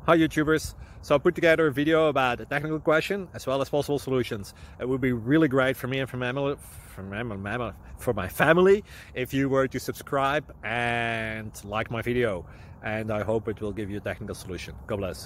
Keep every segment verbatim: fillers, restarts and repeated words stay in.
Hi YouTubers. So I put together a video about a technical question as well as possible solutions. It would be really great for me and for my family, for my, for my family if you were to subscribe and like my video. And I hope it will give you a technical solution. God bless.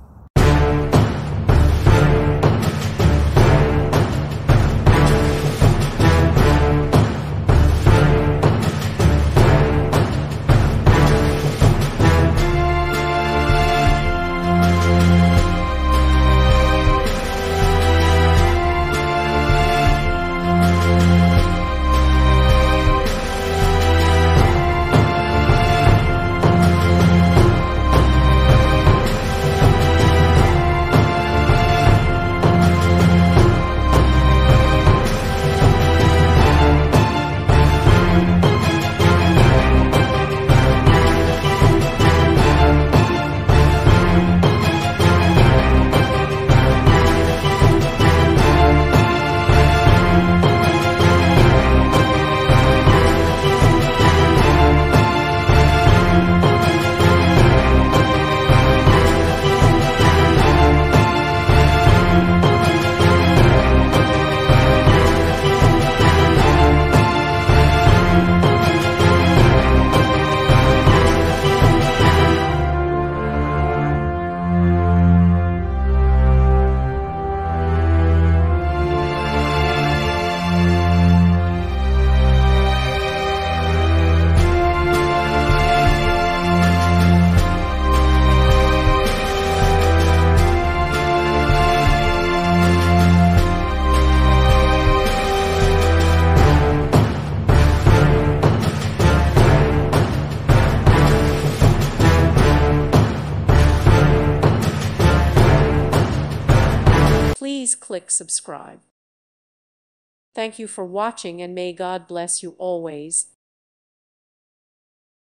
Please click subscribe. Thank you for watching and may God bless you always.